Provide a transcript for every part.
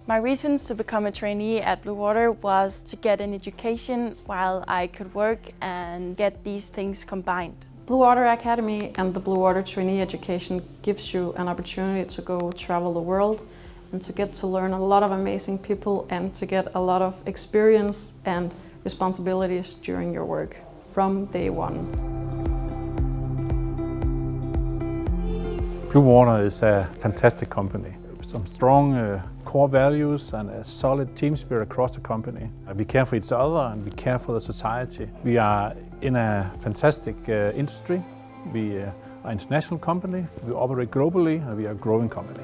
My reasons to become a trainee at Blue Water was to get an education while I could work and get these things combined. Blue Water Academy and the Blue Water Trainee Education gives you an opportunity to go travel the world and to get to learn a lot of amazing people and to get a lot of experience and responsibilities during your work from day one. Blue Water is a fantastic company. Some strong core values and a solid team spirit across the company. We care for each other and we care for the society. We are in a fantastic industry. We are an international company. We operate globally and we are a growing company.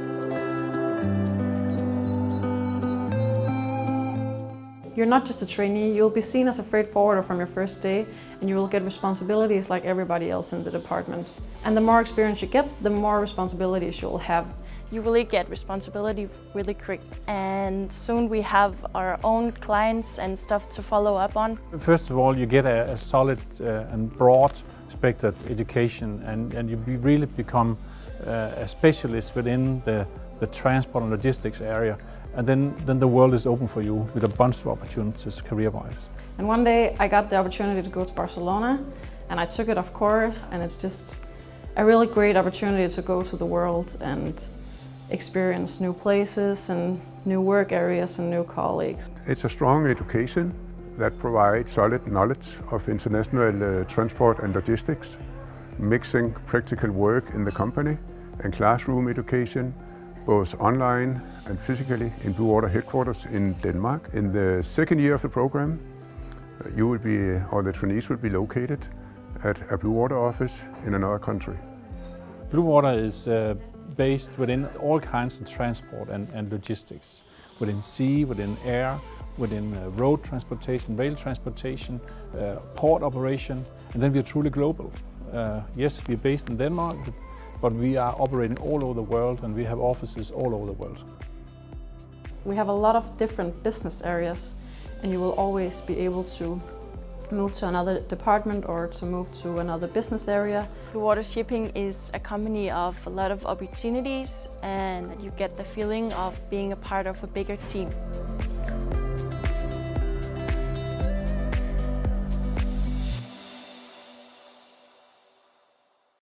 You're not just a trainee, you'll be seen as a freight forwarder from your first day and you will get responsibilities like everybody else in the department. And the more experience you get, the more responsibilities you'll have. You really get responsibility really quick, and soon we have our own clients and stuff to follow up on. First of all, you get a solid and broad spectrum education, and you really become a specialist within the transport and logistics area. And then the world is open for you with a bunch of opportunities career-wise. And one day I got the opportunity to go to Barcelona, and I took it, of course, and it's just a really great opportunity to go to the world and experience new places and new work areas and new colleagues. It's a strong education that provides solid knowledge of international transport and logistics, mixing practical work in the company and classroom education, both online and physically in Blue Water headquarters in Denmark. In the second year of the program, you will be, or the trainees will be located at a Blue Water office in another country. Blue Water is based within all kinds of transport and logistics, within sea, within air, within road transportation, rail transportation, port operation, and then we are truly global. Yes, we are based in Denmark, but we are operating all over the world and we have offices all over the world. We have a lot of different business areas and you will always be able to move to another department or to move to another business area. Blue Water Shipping is a company of a lot of opportunities, and you get the feeling of being a part of a bigger team.